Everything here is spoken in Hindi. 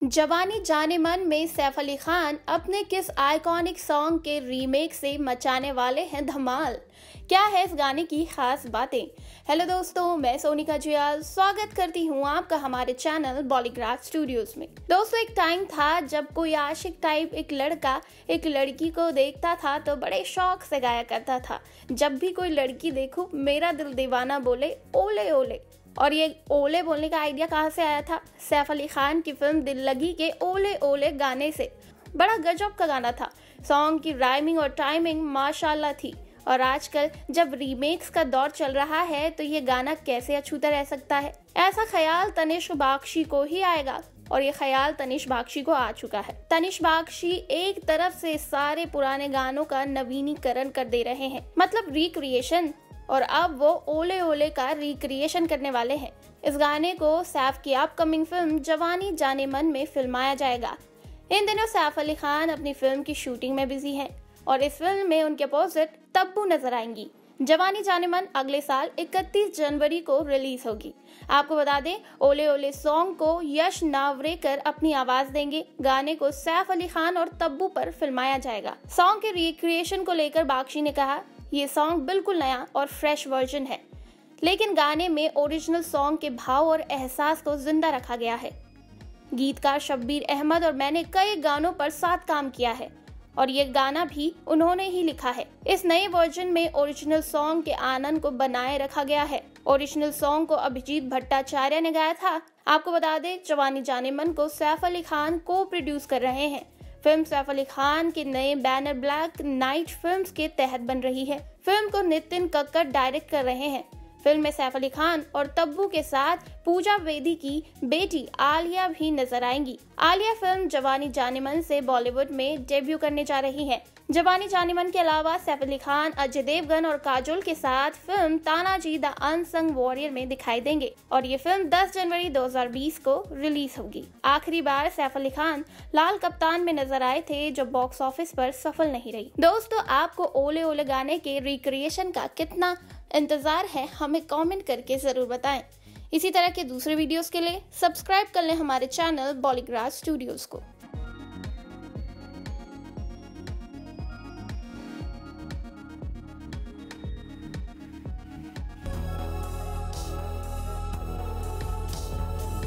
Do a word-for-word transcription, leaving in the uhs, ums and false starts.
जवानी जाने मन में सैफ अली खान अपने किस आइकॉनिक सॉन्ग के रीमेक से मचाने वाले हैं धमाल। क्या है इस गाने की खास बातें। हेलो दोस्तों, मैं सोनिका जुयाल स्वागत करती हूँ आपका हमारे चैनल बॉलीग्राड स्टूडियोज में। दोस्तों, एक टाइम था जब कोई आशिक टाइप एक लड़का एक लड़की को देखता था तो बड़े शौक से गाया करता था, जब भी कोई लड़की देखूं मेरा दिल दीवाना बोले ओले ओले। और ये ओले बोलने का आइडिया कहाँ से आया था? सैफ अली खान की फिल्म दिल लगी के ओले ओले गाने से। बड़ा गजब का गाना था। सॉन्ग की राइमिंग और टाइमिंग माशाल्लाह थी। और आजकल जब रीमेक्स का दौर चल रहा है तो ये गाना कैसे अछूता रह सकता है? ऐसा ख्याल तनिष्क बागची को ही आएगा, और ये ख्याल तनिष्क बागची को आ चुका है। तनिष्क बागची एक तरफ से सारे पुराने गानों का नवीनीकरण कर दे रहे हैं, मतलब रिक्रिएशन, और अब वो ओले ओले का रिक्रिएशन करने वाले हैं। इस गाने को सैफ की अपकमिंग फिल्म जवानी जानेमन में फिल्माया जाएगा। इन दिनों सैफ अली खान अपनी फिल्म की शूटिंग में बिजी हैं और इस फिल्म में उनके अपोजिट तब्बू नजर आएंगी। जवानी जानेमन अगले साल इकतीस जनवरी को रिलीज होगी। आपको बता दें, ओले ओले सॉन्ग को यश नावरेकर अपनी आवाज देंगे। गाने को सैफ अली खान और तब्बू पर फिल्माया जाएगा। सॉन्ग के रिक्रिएशन को लेकर बागची ने कहा, ये सॉन्ग बिल्कुल नया और फ्रेश वर्जन है, लेकिन गाने में ओरिजिनल सॉन्ग के भाव और एहसास को जिंदा रखा गया है। गीतकार शब्बीर अहमद और मैंने कई गानों पर साथ काम किया है और ये गाना भी उन्होंने ही लिखा है। इस नए वर्जन में ओरिजिनल सॉन्ग के आनंद को बनाए रखा गया है। ओरिजिनल सॉन्ग को अभिजीत भट्टाचार्य ने गाया था। आपको बता दें, जवानी जानेमन को सैफ अली खान को प्रोड्यूस कर रहे हैं। फिल्म सैफ अली खान के नए बैनर ब्लैक नाइट फिल्म्स के तहत बन रही है। फिल्म को नितिन कक्कर डायरेक्ट कर रहे हैं। फिल्म में सैफ अली खान और तब्बू के साथ पूजा वेदी की बेटी आलिया भी नजर आएंगी। आलिया फिल्म जवानी जानेमन से बॉलीवुड में डेब्यू करने जा रही हैं। जवानी जानेमन के अलावा सैफ अली खान अजय देवगन और काजोल के साथ film Tanaji the unsung warrior में दिखाई देंगे और ये फिल्म दस जनवरी दो हज़ार बीस को रिलीज होगी। आखिरी बार सैफ अली खान लाल कप्तान में नजर आए थे, जो बॉक्स ऑफिस पर सफल नहीं रही। दोस्तों, आपको ओले ओले गाने के रिक्रिएशन का कितना इंतजार है हमें कमेंट करके जरूर बताएं। इसी तरह के दूसरे वीडियोस के लिए सब्सक्राइब कर लें हमारे चैनल बॉलीग्राड स्टूडियोज को।